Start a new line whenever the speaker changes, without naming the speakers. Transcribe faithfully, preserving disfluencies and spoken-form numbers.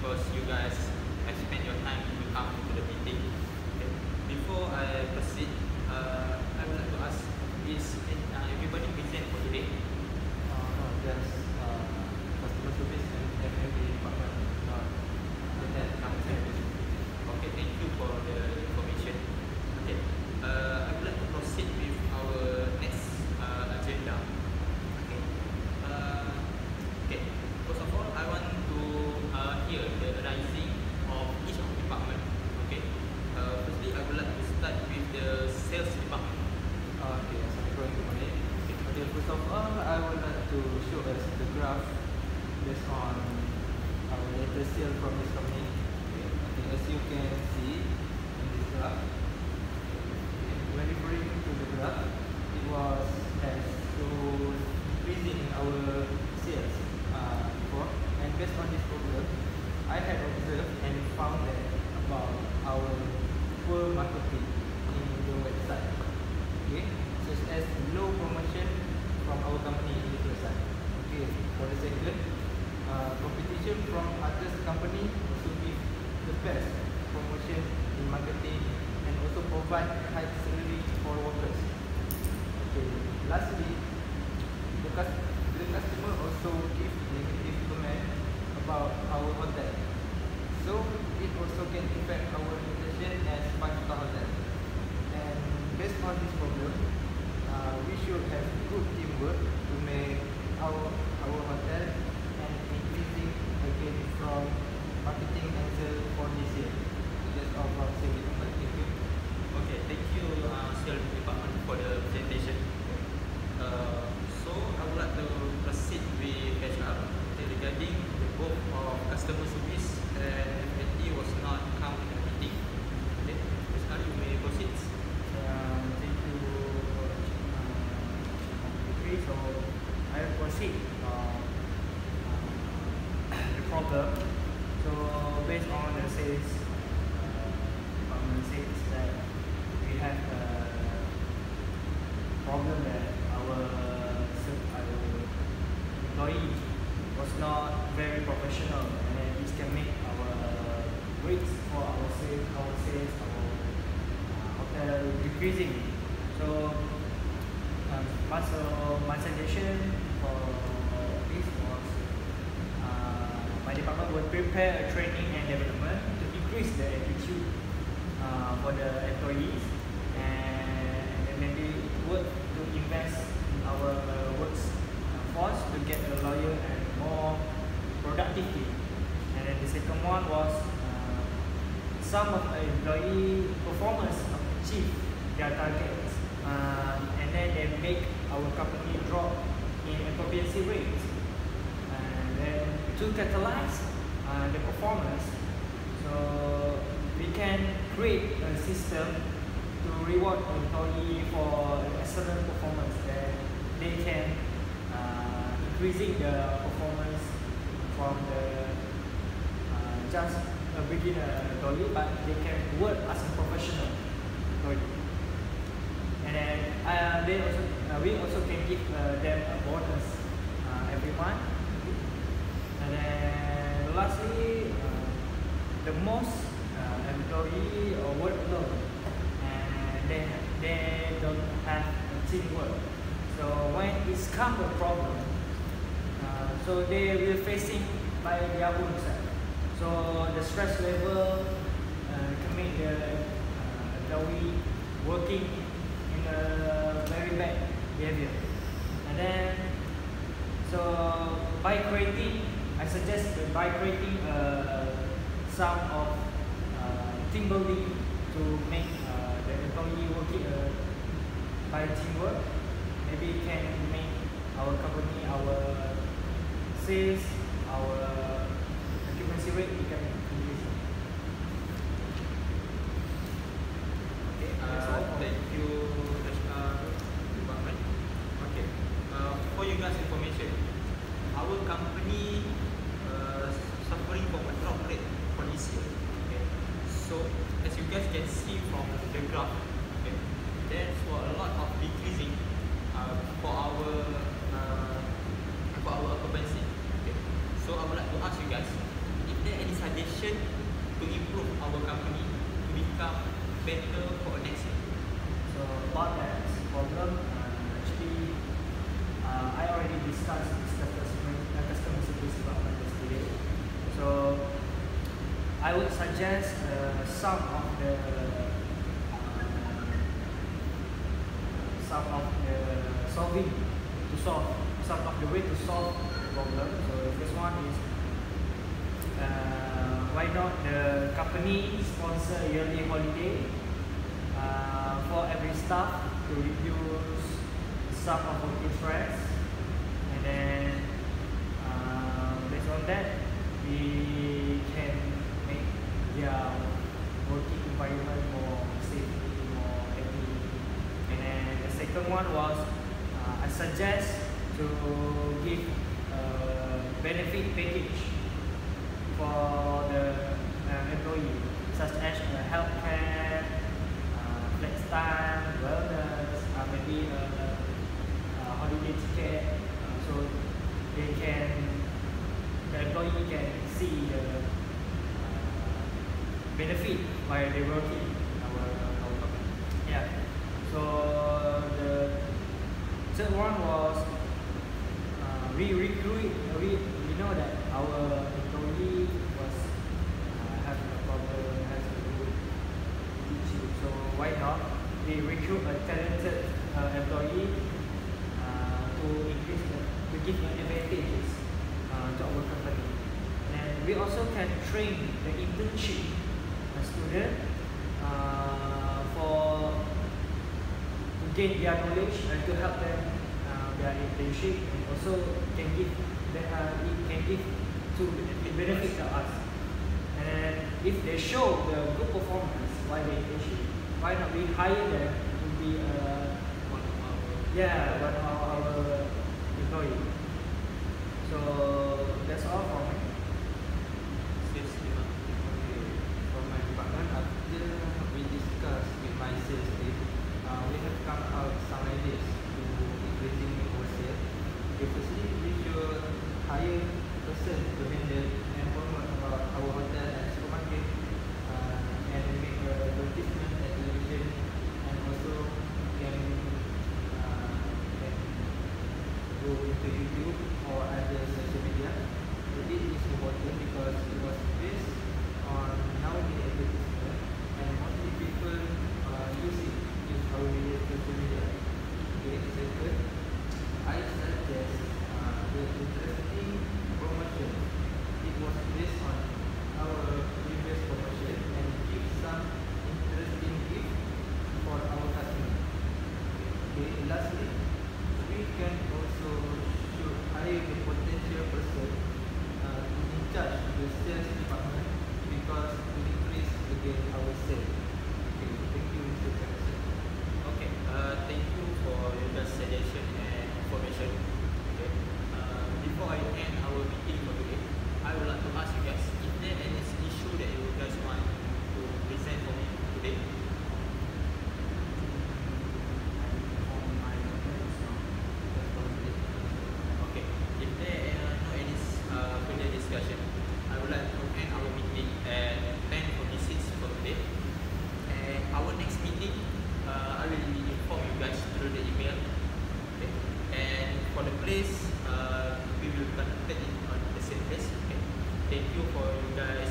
because you guys have spent your time to come to the meeting. Okay. Before I proceed, uh, I would like to ask, is uh, everybody present for today?
Uh, no, just uh, customer service and F and B department. Uh, that comes in.
Okay, thank you for the information. Okay, uh, I would like to proceed with our next uh, agenda. Okay. Uh, okay. First of all, I want to uh, hear the rising of each of the department. Okay. Uh, firstly, I would like to start with the sales department.
Uh, okay, so I'm going to Malay. Okay, first of all, I would like to show us the graph based on our latest sale from this company. Okay, okay, as you can see in this graph, okay, when referring to the graph, it was has shown increasing in our sales uh, before, and based on this problem, I had observed and found that about our poor marketing in the website. Okay, such as low promotion from our company in this website. Okay, for the second, uh, competition from other company also give the best promotion in marketing and also provide high salary for workers. Okay, lastly, the, cus the customer also give negative comment about our hotel. So it also can affect our reputation as five-star hotel. And based on this problem, uh, we should have good teamwork to make our our hotel and increasing again from marketing and sales for this year. That's all from sales department. Thank you.
Okay, thank you, uh, sales department, for the presentation. Uh, so I would like to proceed with H R. Okay, regarding the both of customer service and F and B was not come in the meeting. Okay, H R, you may proceed.
Uh, thank you, uh, okay, so I will proceed uh, uh, the problem. So based on the sales uh, department says that we have a problem that our ser- our employee was not very professional, and then this can make our rates for our sales, our sales, our uh, hotel decreasing. So um, my, so my suggestion for this was uh, my department will prepare a training and development to increase the attitude uh, for the employees, and, and maybe work to invest in our uh, works uh, force to get a loyal and more productivity. And then the second one was uh, some of the employee performers achieve their targets, uh, and then they make our company drop in occupancy rates. And then to catalyze uh, the performance, so we can create a system to reward employee for excellent performance, that they can uh, increasing the performance from the uh, just a beginner employee, but they can work as a professional employee. And then uh, they also uh, we also can give uh, them a bonus uh, every month. And then lastly, uh, the most uh, employee or work alone, and they they don't have teamwork. So when it's come a problem, uh, so they will facing by their own self. So the stress level uh, can make the uh, employee working in a very bad behavior. And then, so by creating, I suggest that by creating uh, some of uh, team building to make uh, the employee working uh, by teamwork, maybe can make our company, our sales, our occupancy rate become increasing.
Okay, uh, thank you, H R department. Okay, uh, for you guys' information, our company uh, suffering from a drop rate for this year. Okay, so as you guys can see from the graph, okay, there's for a lot of decreasing uh, for our uh, for our occupancy. Okay, so I would like to ask you guys, if there any suggestion suggestion to improve our company to become better for next year?
So about that problem, uh, actually, uh, I already discussed with the customer, uh, customer service department yesterday. So I would suggest uh, some of the uh, some of the solving to solve some of the way to solve the problem. So the first one is uh, why not the company sponsor yearly holiday uh, for every staff to reduce some of working stress, and then uh, based on that we can make their working environment more safe, more happy. And then the second one was uh, I suggest to give a benefit package for the uh, employee, such as uh, healthcare, uh, flex time, wellness, uh, maybe a, a holiday ticket, uh, so they can, the employee can see the uh, benefit while they working in our, our company. Yeah. So the third one was uh, we recruit. We we know that our employee was uh, having a problem, has a good issue. So why not we recruit a talented uh, employee uh, to increase the, to give an advantages uh, to our company. And we also can train the internship uh, student uh, for to gain their knowledge and to help them uh, their internship, and also can give that uh, it can give to it benefit to us. And if they show the good performance while they internship, why not we hire them to be uh,
One of our
yeah one of our employee. So that's all from me.
sales department.
Okay, from my department, after we discussed with my sales team, uh, we have come out some ideas to increasing our sales. Okay, firstly, we should hire person to handle information about our hotel and supermarket, uh, and make a advertisement at television, and also can uh, can go into YouTube or other social media. So this is important because it was based on nowadays advertisement, and mostly people uh, use it, use our media, social media. Okay, second, I suggest uh, the interesting promotion. It was based on our previous promotion and give some interesting gift for our customer. Okay, lastly, we can also should hire the potential person uh, to in charge the sales department because to increase again our sales. Okay, thank you, Mister Jackson.
Okay, uh, thank you for your guys' suggestion and information. Okay, uh, before I end our meeting for today, I would like to ask you guys, is there any issue that you guys want to present for me today?
On my notes now.
Okay, if there are no any uh, further discussion, I would like to end our meeting at ten forty-six for today. And our next meeting, uh, I will inform you guys through the email. Okay, and for the place, uh, we will conduct it on the same place. Okay, thank you for you guys